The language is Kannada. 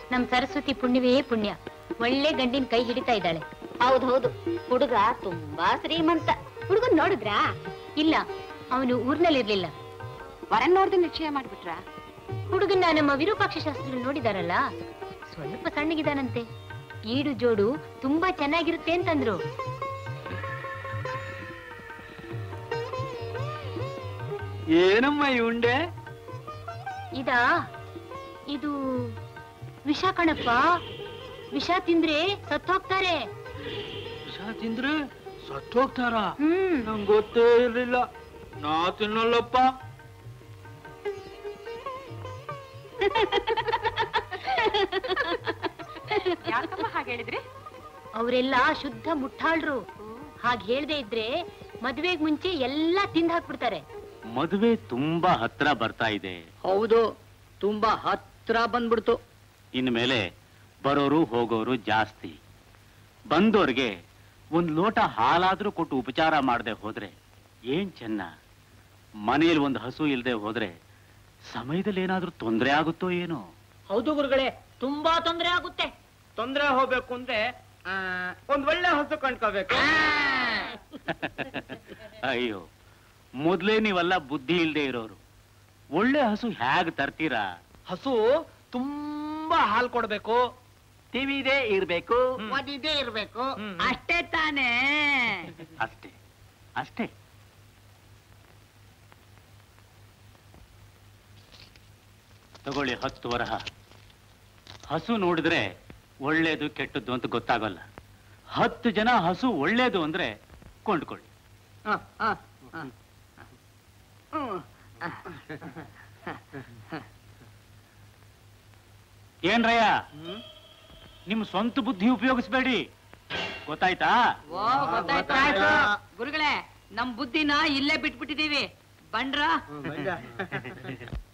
ನಮ್ ಸರಸ್ವತಿ ಪುಣ್ಯವೇ ಪುಣ್ಯ, ಒಳ್ಳೆ ಗಂಡಿನ ಕೈ ಹಿಡಿತಾ ಇದ್ದಾಳೆ. ಹೌದೌದು, ಹುಡುಗ ತುಂಬಾ ಶ್ರೀಮಂತ. ಹುಡುಗನ್ ನೋಡಿದ್ರಾ? ಇಲ್ಲ, ಅವನು ಊರ್ನಲ್ಲಿರ್ಲಿಲ್ಲ. ವರನ್ ನೋಡ್ದು ನಿಶ್ಚಯ ಮಾಡ್ಬಿಟ್ರ? ಹುಡುಗನ್ನ ನಮ್ಮ ವಿರೂಪಾಕ್ಷ ಶಾಸ್ತ್ರಿಗಳು ನೋಡಿದಾರಲ್ಲ, ಸ್ವಲ್ಪ ಸಣ್ಣಗಿದಾನಂತೆ. ಈಡು ಜೋಡು ತುಂಬಾ ಚೆನ್ನಾಗಿರುತ್ತೆ ಅಂತಂದ್ರು. ಏನಮ್ಮ ಈ ಉಂಡೆ? ಇದು ವಿಷ ಕಣಪ್ಪ. ವಿಷ ತಿಂದ್ರೆ ಸತ್ತೋಗ್ತಾರೆ. ವಿಷ ತಿಂದ್ರೆ ಸತ್ತೋಗ್ತಾರ? ನಂಗೆ ಗೊತ್ತೇ ಇರ್ಲಿಲ್ಲ. ನಾ ತಿನ್ನಲ್ಲಪ್ಪ. ಯಾಕಮ್ಮ ಹಾಗೆ ಹೇಳಿದ್ರಿ? ಅವರೆಲ್ಲ ಶುದ್ಧ ಮುಟ್ಟಾಳ್ರು. ಹಾಗೆ ಹೇಳ್ದೆ ಇದ್ರೆ ಮದ್ವೆಗ್ ಮುಂಚೆ ಎಲ್ಲಾ ತಿಂದ್ ಹಾಕ್ಬಿಡ್ತಾರೆ. ಮದುವೆ ತುಂಬಾ ಹತ್ರ ಬರ್ತಾ ಇದೆ. ಹೌದು, ತುಂಬಾ ಹತ್ರ ಬಂದ್ಬಿಡ್ತು. ಇನ್ಮೇಲೆ ಬರೋರು ಹೋಗೋರು ಜಾಸ್ತಿ. ಬಂದೋರ್ಗೆ ಒಂದ್ ಲೋಟ ಹಾಲಾದ್ರೂ ಕೊಟ್ಟು ಉಪಚಾರ ಮಾಡದೆ ಹೋದ್ರೆ ಏನ್ ಚೆನ್ನ. ಮನೆಯಲ್ಲಿ ಒಂದು ಹಸು ಇಲ್ದೆ ಹೋದ್ರೆ ಸಮಯದಲ್ಲಿ ಏನಾದ್ರೂ ತೊಂದರೆ ಆಗುತ್ತೋ ಏನೋ. ಹೌದು ಗುರುಗಳೇ, ತುಂಬಾ ತೊಂದರೆ ಆಗುತ್ತೆ. ತೊಂದರೆ ಹೋಗ್ಬೇಕು ಅಂದ್ರೆ ಒಂದ್ ಒಳ್ಳೆ ಹಸು ಕಂಡ್ಕೋಬೇಕು. ಅಯ್ಯೋ, ಮೊದ್ಲೇ ನೀವೆಲ್ಲ ಬುದ್ಧಿ ಇಲ್ದೆ ಇರೋರು. ಒಳ್ಳೆ ಹಸು ಹೇಗ್ ತರ್ತೀರಾ? ಹಸು ತುಂಬಾ ಹಾಲು ಕೊಡ್ಬೇಕು, ತಿವಿದೇ ಇರ್ಬೇಕು, ಮದಿದೇ ಇರ್ಬೇಕು, ಅಷ್ಟೇ ತಾನೇ. ಅಷ್ಟೇ ಅಷ್ಟೇ. ತಗೊಳ್ಳಿ 10 ವರಹ. ಹಸು ನೋಡಿದ್ರೆ ಒಳ್ಳೇದು ಕೆಟ್ಟದ್ದು ಅಂತ ಗೊತ್ತಾಗಲ್ಲ. 10 ಜನ ಹಸು ಒಳ್ಳೇದು ಅಂದ್ರೆ ಕೊಂಡ್ಕೊಳ್ಳಿ. ಏನ್ರಯ್ಯ, ನಿಮ್ ಸ್ವಂತ ಬುದ್ಧಿ ಉಪಯೋಗಿಸ್ಬೇಡಿ, ಗೊತ್ತಾಯ್ತಾ? ಗುರುಗಳೇ, ನಮ್ ಬುದ್ಧಿನ ಇಲ್ಲೇ ಬಿಟ್ಬಿಟ್ಟಿದೀವಿ. ಬಂಡ್ರ